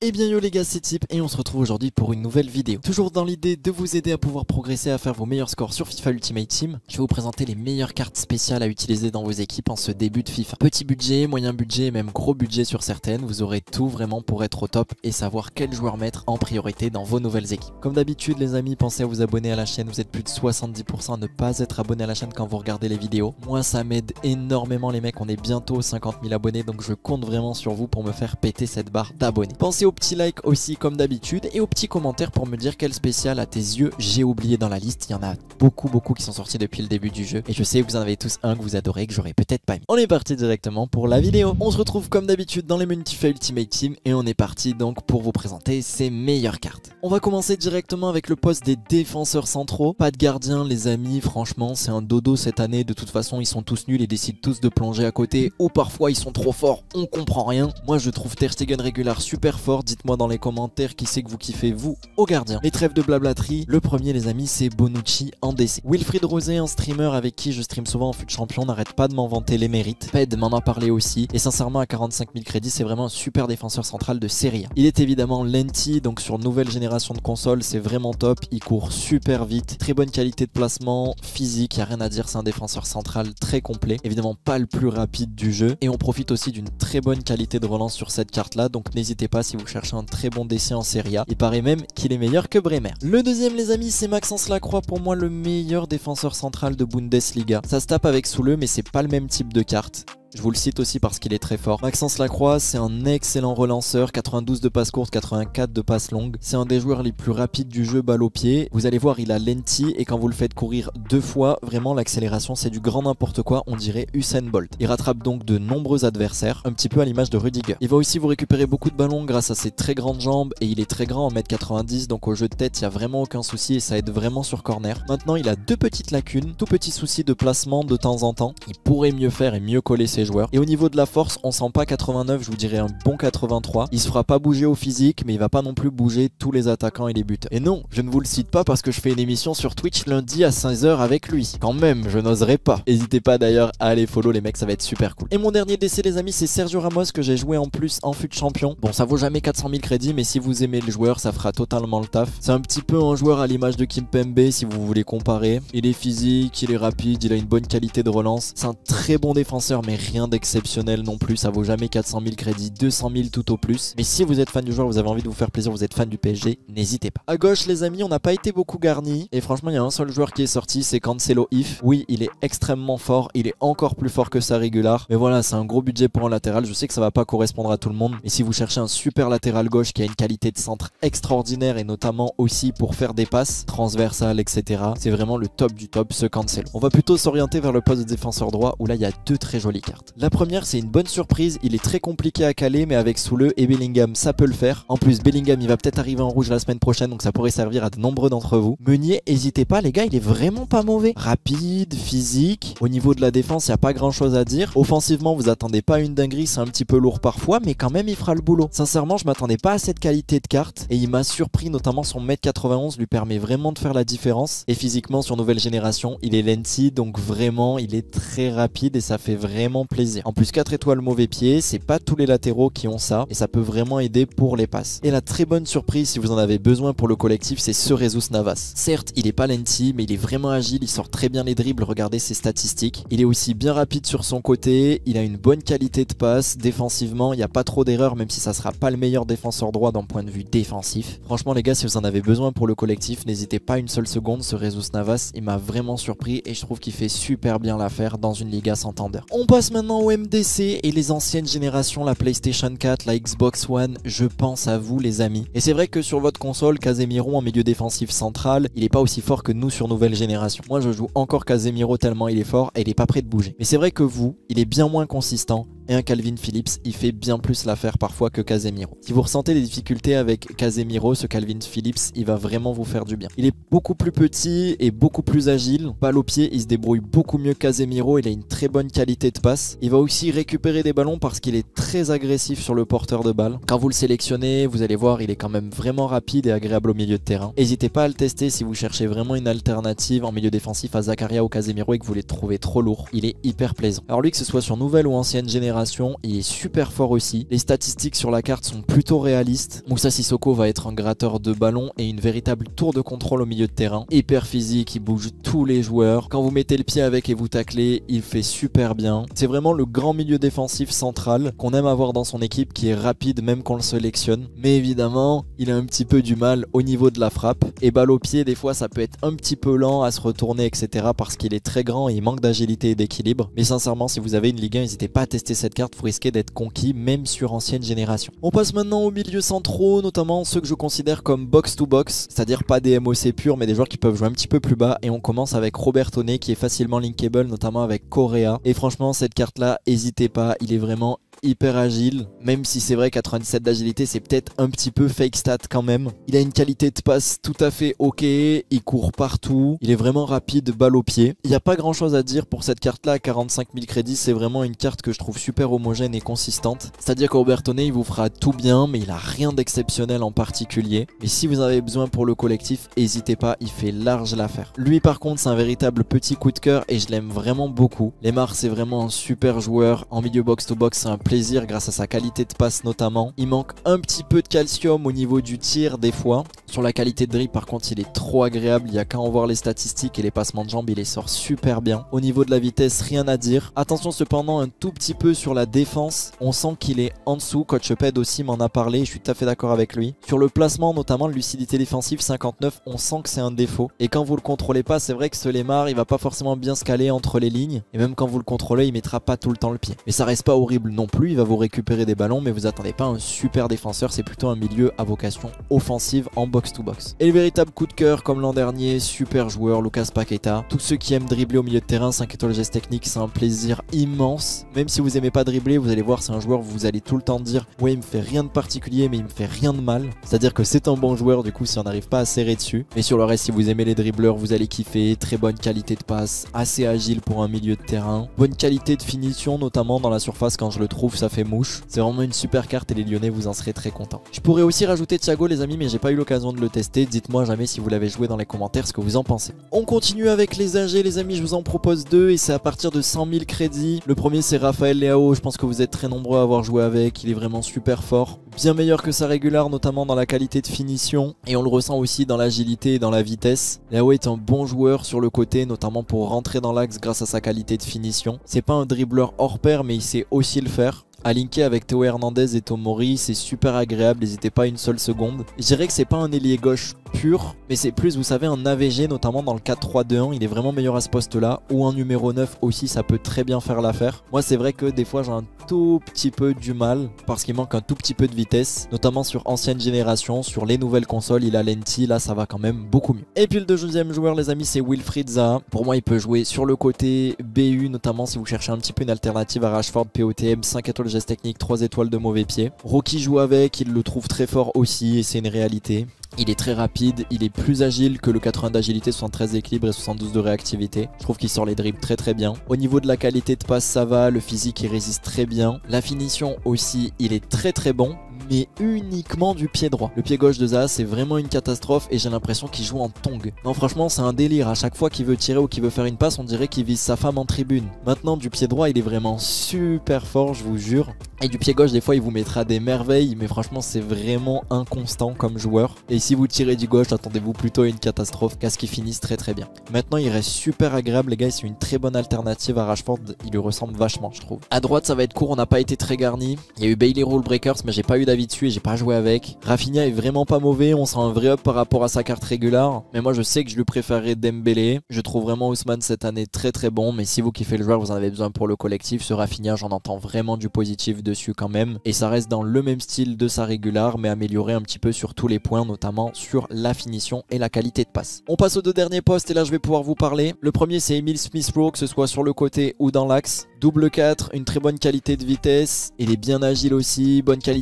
Et bien yo les gars, c'est Tip et on se retrouve aujourd'hui pour une nouvelle vidéo. Toujours dans l'idée de vous aider à pouvoir progresser à faire vos meilleurs scores sur FIFA Ultimate Team, je vais vous présenter les meilleures cartes spéciales à utiliser dans vos équipes en ce début de FIFA. Petit budget, moyen budget et même gros budget sur certaines, vous aurez tout vraiment pour être au top et savoir quel joueur mettre en priorité dans vos nouvelles équipes. Comme d'habitude les amis, pensez à vous abonner à la chaîne, vous êtes plus de 70% à ne pas être abonné à la chaîne quand vous regardez les vidéos. Moi ça m'aide énormément les mecs, on est bientôt aux 50 000 abonnés donc je compte vraiment sur vous pour me faire péter cette barre d'abonnés. Pensez au petit like aussi comme d'habitude et aux petits commentaires pour me dire quel spécial à tes yeux j'ai oublié dans la liste. Il y en a beaucoup qui sont sortis depuis le début du jeu et je sais que vous en avez tous un que vous adorez que j'aurais peut-être pas mis. On est parti directement pour la vidéo. On se retrouve comme d'habitude dans les menus FIFA Ultimate Team et on est parti donc pour vous présenter ces meilleures cartes. On va commencer directement avec le poste des défenseurs centraux. Pas de gardien les amis, franchement c'est un dodo cette année. De toute façon ils sont tous nuls et décident tous de plonger à côté ou parfois ils sont trop forts, on comprend rien. Moi je trouve Ter Stegen régulier super fort. Dites-moi dans les commentaires qui c'est que vous kiffez vous au gardien. Les trêves de blablaterie, le premier les amis c'est Bonucci en DC. Wilfried Rosé, un streamer avec qui je stream souvent en fut champion, n'arrête pas de m'en vanter les mérites. Ped m'en a parlé aussi et sincèrement à 45 000 crédits c'est vraiment un super défenseur central de Serie A. Il est évidemment lenti donc sur nouvelle génération de consoles c'est vraiment top, il court super vite, très bonne qualité de placement, physique, y a rien à dire, c'est un défenseur central très complet, évidemment pas le plus rapide du jeu et on profite aussi d'une très bonne qualité de relance sur cette carte là donc n'hésitez pas si vous cherchez un très bon DC en Serie A, il paraît même qu'il est meilleur que Bremer. Le deuxième les amis c'est Maxence Lacroix, pour moi le meilleur défenseur central de Bundesliga. Ça se tape avec Soule mais c'est pas le même type de carte. Je vous le cite aussi parce qu'il est très fort. Maxence Lacroix, c'est un excellent relanceur, 92 de passes courtes, 84 de passes longues. C'est un des joueurs les plus rapides du jeu balle au pied. Vous allez voir, il a lenti et quand vous le faites courir deux fois, vraiment l'accélération c'est du grand n'importe quoi, on dirait Usain Bolt. Il rattrape donc de nombreux adversaires, un petit peu à l'image de Rudiger. Il va aussi vous récupérer beaucoup de ballons grâce à ses très grandes jambes et il est très grand, 1m90, donc au jeu de tête, il n'y a vraiment aucun souci et ça aide vraiment sur corner. Maintenant, il a deux petites lacunes, tout petit souci de placement de temps en temps. Il pourrait mieux faire et mieux coller ses joueurs. Et au niveau de la force, on sent pas 89, je vous dirais un bon 83. Il se fera pas bouger au physique, mais il va pas non plus bouger tous les attaquants et les buteurs. Et non, je ne vous le cite pas parce que je fais une émission sur Twitch lundi à 16h avec lui. Quand même, je n'oserais pas. N'hésitez pas d'ailleurs à aller follow les mecs, ça va être super cool. Et mon dernier décès les amis, c'est Sergio Ramos que j'ai joué en plus en fut champion. Bon, ça vaut jamais 400 000 crédits, mais si vous aimez le joueur, ça fera totalement le taf. C'est un petit peu un joueur à l'image de Kimpembe si vous voulez comparer. Il est physique, il est rapide, il a une bonne qualité de relance. C'est un très bon défenseur, mais rien d'exceptionnel non plus, ça vaut jamais 400 000 crédits, 200 000 tout au plus. Mais si vous êtes fan du joueur, vous avez envie de vous faire plaisir, vous êtes fan du PSG, n'hésitez pas. À gauche les amis, on n'a pas été beaucoup garni et franchement il y a un seul joueur qui est sorti, c'est Cancelo If. Oui, il est extrêmement fort, il est encore plus fort que sa régular. Mais voilà, c'est un gros budget pour un latéral, je sais que ça va pas correspondre à tout le monde. Mais si vous cherchez un super latéral gauche qui a une qualité de centre extraordinaire et notamment aussi pour faire des passes transversales, etc. c'est vraiment le top du top ce Cancelo. On va plutôt s'orienter vers le poste de défenseur droit où là il y a deux très jolies cartes. La première c'est une bonne surprise, il est très compliqué à caler mais avec Soule et Bellingham ça peut le faire. En plus Bellingham il va peut-être arriver en rouge la semaine prochaine donc ça pourrait servir à de nombreux d'entre vous. Meunier, n'hésitez pas les gars, il est vraiment pas mauvais. Rapide, physique, au niveau de la défense il n'y a pas grand chose à dire. Offensivement vous attendez pas une dinguerie, c'est un petit peu lourd parfois mais quand même il fera le boulot. Sincèrement je m'attendais pas à cette qualité de carte et il m'a surpris, notamment son 1m91 lui permet vraiment de faire la différence. Et physiquement sur nouvelle génération il est lenti donc vraiment il est très rapide et ça fait vraiment plaisir. En plus 4 étoiles mauvais pied, c'est pas tous les latéraux qui ont ça et ça peut vraiment aider pour les passes. Et la très bonne surprise si vous en avez besoin pour le collectif c'est Cerezus Navas. Certes il est pas lenti mais il est vraiment agile, il sort très bien les dribbles, regardez ses statistiques. Il est aussi bien rapide sur son côté, il a une bonne qualité de passe, défensivement il n'y a pas trop d'erreurs même si ça sera pas le meilleur défenseur droit d'un point de vue défensif. Franchement les gars si vous en avez besoin pour le collectif n'hésitez pas une seule seconde, Cerezus Navas il m'a vraiment surpris et je trouve qu'il fait super bien l'affaire dans une Liga Santander. On passe maintenant au MDC et les anciennes générations, la PlayStation 4, la Xbox One, je pense à vous les amis. Et c'est vrai que sur votre console, Casemiro en milieu défensif central, il est pas aussi fort que nous sur nouvelle génération. Moi je joue encore Casemiro tellement il est fort et il est pas prêt de bouger. Mais c'est vrai que vous, il est bien moins consistant. Et un Calvin Phillips, il fait bien plus l'affaire parfois que Casemiro. Si vous ressentez des difficultés avec Casemiro, ce Calvin Phillips, il va vraiment vous faire du bien. Il est beaucoup plus petit et beaucoup plus agile. Balle au pied, il se débrouille beaucoup mieux que Casemiro. Il a une très bonne qualité de passe. Il va aussi récupérer des ballons parce qu'il est très agressif sur le porteur de balle. Quand vous le sélectionnez, vous allez voir, il est quand même vraiment rapide et agréable au milieu de terrain. N'hésitez pas à le tester si vous cherchez vraiment une alternative en milieu défensif à Zakaria ou Casemiro et que vous les trouvez trop lourds. Il est hyper plaisant. Alors lui, que ce soit sur nouvelle ou ancienne génération, génération, il est super fort aussi. Les statistiques sur la carte sont plutôt réalistes. Moussa Sissoko va être un gratteur de ballon et une véritable tour de contrôle au milieu de terrain. Hyper physique, il bouge tous les joueurs. Quand vous mettez le pied avec et vous taclez, il fait super bien. C'est vraiment le grand milieu défensif central qu'on aime avoir dans son équipe, qui est rapide même qu'on le sélectionne. Mais évidemment, il a un petit peu du mal au niveau de la frappe. Et balle au pied, des fois ça peut être un petit peu lent à se retourner, etc. parce qu'il est très grand et il manque d'agilité et d'équilibre. Mais sincèrement, si vous avez une Ligue 1, n'hésitez pas à tester cette carte, vous risquez d'être conquis même sur ancienne génération. On passe maintenant aux milieux centraux, notamment ceux que je considère comme box to box, c'est-à-dire pas des MOC purs mais des joueurs qui peuvent jouer un petit peu plus bas. Et on commence avec Robertone qui est facilement linkable, notamment avec Correa. Et franchement, cette carte là, n'hésitez pas, il est vraiment hyper agile, même si c'est vrai 97 d'agilité c'est peut-être un petit peu fake stat quand même. Il a une qualité de passe tout à fait ok, il court partout, il est vraiment rapide, balle au pied. Il n'y a pas grand chose à dire pour cette carte là, 45 000 crédits, c'est vraiment une carte que je trouve super homogène et consistante. C'est-à-dire que Robertone il vous fera tout bien, mais il a rien d'exceptionnel en particulier. Mais si vous en avez besoin pour le collectif, n'hésitez pas, il fait large l'affaire. Lui par contre c'est un véritable petit coup de cœur et je l'aime vraiment beaucoup. Lemar c'est vraiment un super joueur, en milieu box to box c'est un plaisir grâce à sa qualité de passe notamment. Il manque un petit peu de calcium au niveau du tir des fois. Sur la qualité de dribble par contre il est trop agréable, il n'y a qu'à en voir les statistiques et les passements de jambes, il les sort super bien. Au niveau de la vitesse, rien à dire. Attention cependant un tout petit peu sur la défense, on sent qu'il est en dessous. Coach Ped aussi m'en a parlé, je suis tout à fait d'accord avec lui. Sur le placement notamment, lucidité défensive 59, on sent que c'est un défaut. Et quand vous le contrôlez pas, c'est vrai que ce Lemar il va pas forcément bien se caler entre les lignes. Et même quand vous le contrôlez, il mettra pas tout le temps le pied. Mais ça reste pas horrible non plus, il va vous récupérer des ballons, mais vous attendez pas un super défenseur, c'est plutôt un milieu à vocation offensive en box to box. Et le véritable coup de cœur comme l'an dernier, super joueur Lucas Paqueta. Tous ceux qui aiment dribbler au milieu de terrain, 5 étoiles geste technique, c'est un plaisir immense. Même si vous aimez pas dribbler, vous allez voir, c'est un joueur où vous allez tout le temps dire ouais il me fait rien de particulier mais il me fait rien de mal. C'est à dire que c'est un bon joueur du coup si on n'arrive pas à serrer dessus. Mais sur le reste, si vous aimez les dribbleurs, vous allez kiffer. Très bonne qualité de passe, assez agile pour un milieu de terrain, bonne qualité de finition notamment dans la surface, quand je le trouve ça fait mouche. C'est vraiment une super carte et les Lyonnais vous en serez très contents. Je pourrais aussi rajouter Thiago les amis, mais j'ai pas eu l'occasion de le tester. Dites-moi jamais si vous l'avez joué dans les commentaires ce que vous en pensez. On continue avec les AG les amis, je vous en propose deux et c'est à partir de 100 000 crédits. Le premier c'est Raphaël Leao, je pense que vous êtes très nombreux à avoir joué avec, il est vraiment super fort. Bien meilleur que sa régulière notamment dans la qualité de finition et on le ressent aussi dans l'agilité et dans la vitesse. Leao est un bon joueur sur le côté, notamment pour rentrer dans l'axe grâce à sa qualité de finition. C'est pas un dribbleur hors pair mais il sait aussi le faire. À linker avec Théo Hernandez et Tomori, c'est super agréable, n'hésitez pas une seule seconde. Je dirais que c'est pas un ailier gauche pur, mais c'est plus, vous savez, un AVG, notamment dans le 4-3-2-1, il est vraiment meilleur à ce poste-là. Ou un numéro 9 aussi, ça peut très bien faire l'affaire. Moi, c'est vrai que des fois, j'ai un tout petit peu du mal, parce qu'il manque un tout petit peu de vitesse, notamment sur ancienne génération, sur les nouvelles consoles, il a lenti, là, ça va quand même beaucoup mieux. Et puis le deuxième joueur, les amis, c'est Wilfried Zaha. Pour moi, il peut jouer sur le côté BU, notamment si vous cherchez un petit peu une alternative à Rashford, POTM, 5 étoiles geste technique, 3 étoiles de mauvais pied. Rocky joue avec, il le trouve très fort aussi et c'est une réalité. Il est très rapide, il est plus agile que le 80 d'agilité, 73 d'équilibre et 72 de réactivité. Je trouve qu'il sort les dribbles très bien. Au niveau de la qualité de passe, ça va, le physique il résiste très bien. La finition aussi, il est très bon, mais uniquement du pied droit. Le pied gauche de Zaha c'est vraiment une catastrophe et j'ai l'impression qu'il joue en tongue. Non franchement c'est un délire, à chaque fois qu'il veut tirer ou qu'il veut faire une passe on dirait qu'il vise sa femme en tribune. Maintenant du pied droit il est vraiment super fort, je vous jure. Et du pied gauche des fois il vous mettra des merveilles, mais franchement c'est vraiment inconstant comme joueur. Et si vous tirez du gauche, attendez-vous plutôt à une catastrophe qu'à ce qu'il finisse très bien. Maintenant il reste super agréable les gars, c'est une très bonne alternative à Rashford, il lui ressemble vachement je trouve. À droite ça va être court, on n'a pas été très garni. Il y a eu Bailey Rule Breakers mais j'ai pas eu d'avis dessus et j'ai pas joué avec. Rafinha est vraiment pas mauvais, on sent un vrai up par rapport à sa carte régulière. Mais moi je sais que je lui préférerais Dembélé. Je trouve vraiment Ousmane cette année très bon, mais si vous kiffez le joueur, vous en avez besoin pour le collectif. Ce Rafinha j'en entends vraiment du positif dessus quand même. Et ça reste dans le même style de sa régulière mais amélioré un petit peu sur tous les points, notamment sur la finition et la qualité de passe. On passe aux deux derniers postes et là je vais pouvoir vous parler. Le premier c'est Emile Smith-Rowe, que ce soit sur le côté ou dans l'axe. Double 4, une très bonne qualité de vitesse. Il est bien agile aussi, bonne qualité de finition.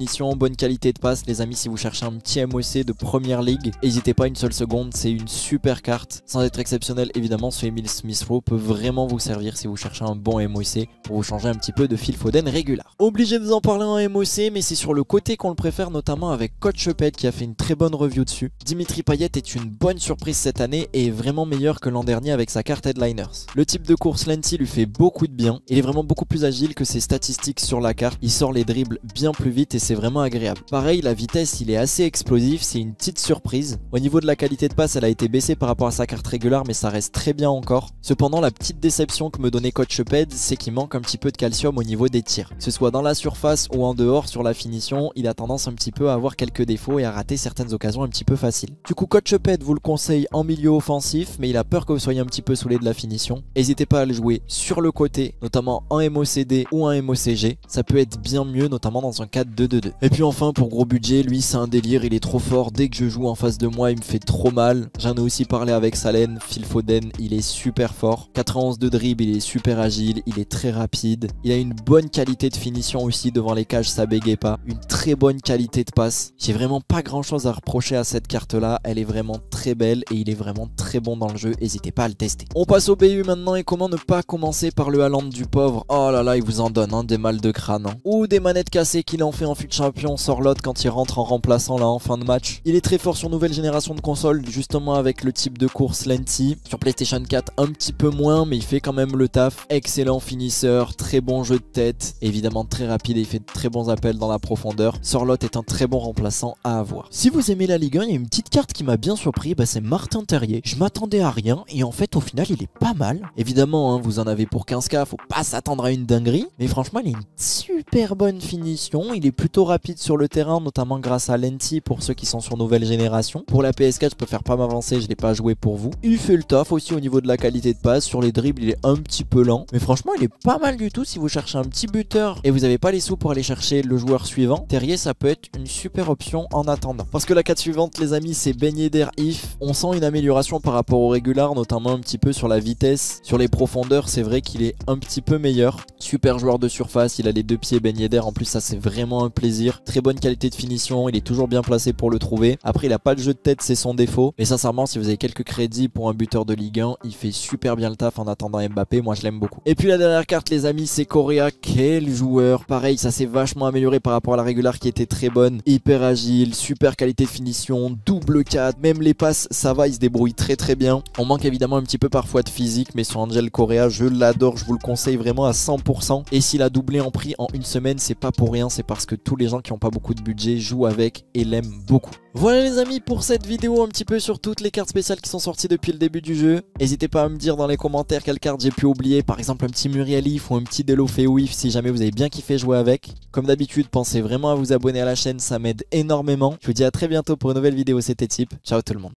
finition, bonne qualité de passe. Les amis, si vous cherchez un petit MOC de première ligue, n'hésitez pas une seule seconde, c'est une super carte. Sans être exceptionnel, évidemment, ce Emile Smith-Rowe peut vraiment vous servir si vous cherchez un bon MOC pour vous changer un petit peu de Phil Foden régulier. Obligé de vous en parler en MOC, mais c'est sur le côté qu'on le préfère, notamment avec Coach Ped qui a fait une très bonne review dessus. Dimitri Payet est une bonne surprise cette année et est vraiment meilleur que l'an dernier avec sa carte Headliners. Le type de course lenti lui fait beaucoup de bien. Il est vraiment beaucoup plus agile que ses statistiques sur la carte. Il sort les dribbles bien plus vite et c'est vraiment agréable. Pareil, la vitesse, il est assez explosif, c'est une petite surprise. Au niveau de la qualité de passe, elle a été baissée par rapport à sa carte régulière, mais ça reste très bien encore. Cependant, la petite déception que me donnait Coach Ped, c'est qu'il manque un petit peu de calcium au niveau des tirs. Que ce soit dans la surface ou en dehors sur la finition, il a tendance un petit peu à avoir quelques défauts et à rater certaines occasions un petit peu faciles. Du coup, Coach Ped vous le conseille en milieu offensif, mais il a peur que vous soyez un petit peu saoulé de la finition. N'hésitez pas à le jouer sur le côté, notamment en MOCD ou en MOCG. Ça peut être bien mieux, notamment dans un 4-2-2-2. Et puis enfin, pour gros budget, lui c'est un délire, il est trop fort. Dès que je joue en face de moi, il me fait trop mal. J'en ai aussi parlé avec Salen, Phil Foden, il est super fort. 91 de dribble, il est super agile, il est très rapide. Il a une bonne qualité de finition aussi devant les cages, ça bégaye pas. Une très bonne qualité de passe. J'ai vraiment pas grand chose à reprocher à cette carte là, elle est vraiment très belle et il est vraiment très bon dans le jeu, n'hésitez pas à le tester. On passe au BU maintenant et comment ne pas commencer par le Haaland du pauvre. Oh là là, il vous en donne hein, des mal de crâne hein. Ou des manettes cassées qu'il en fait en FUT Champion Sorlotte quand il rentre en remplaçant là en fin de match. Il est très fort sur nouvelle génération de consoles, justement avec le type de course lenti. Sur PlayStation 4 un petit peu moins, mais il fait quand même le taf. Excellent finisseur, très bon jeu de tête, évidemment très rapide et il fait de très bons appels dans la profondeur. Sorlotte est un très bon remplaçant à avoir. Si vous aimez la Ligue 1, il y a une petite carte qui m'a bien surpris, c'est Martin Terrier. Je m'attendais à rien et en fait au final il est pas mal. Évidemment hein, vous en avez pour 15k, faut pas s'attendre à une dinguerie, mais franchement il a une super bonne finition, il est plutôt rapide sur le terrain, notamment grâce à Lenti pour ceux qui sont sur nouvelle génération. Pour la PS4 je préfère pas m'avancer, je l'ai pas joué pour vous. Il fait le taf aussi au niveau de la qualité de passe, sur les dribbles il est un petit peu lent, mais franchement il est pas mal du tout. Si vous cherchez un petit buteur et vous avez pas les sous pour aller chercher le joueur suivant, Terrier ça peut être une super option en attendant. Parce que la carte suivante les amis c'est Ben Yedder If. On sent une amélioration par rapport au régular, notamment un petit peu sur la vitesse, sur les profondeurs, c'est vrai qu'il est un petit peu meilleur. Super joueur de surface, il a les deux pieds Ben Yedder, en plus ça c'est vraiment un plaisir. Très bonne qualité de finition, il est toujours bien placé pour le trouver. Après il a pas de jeu de tête, c'est son défaut. Mais sincèrement si vous avez quelques crédits pour un buteur de Ligue 1, il fait super bien le taf en attendant Mbappé, moi je l'aime beaucoup. Et puis la dernière carte les amis c'est Correa, quel joueur. Pareil ça s'est vachement amélioré par rapport à la régular qui était très bonne. Hyper agile, super qualité de finition, double 4, même les passes ça va, il se débrouille très bien. On manque évidemment un petit peu parfois de physique, mais sur Angel Correa je l'adore, je vous le conseille vraiment à 100%. Et s'il a doublé en prix en une semaine, c'est pas pour rien, c'est parce que tous les gens qui n'ont pas beaucoup de budget jouent avec et l'aiment beaucoup. Voilà les amis pour cette vidéo un petit peu sur toutes les cartes spéciales qui sont sorties depuis le début du jeu. N'hésitez pas à me dire dans les commentaires quelle carte j'ai pu oublier, par exemple un petit Muriel If ou un petit Deulofeu If si jamais vous avez bien kiffé jouer avec. Comme d'habitude pensez vraiment à vous abonner à la chaîne, ça m'aide énormément. Je vous dis à très bientôt pour une nouvelle vidéo, c'était Tip, ciao tout le monde.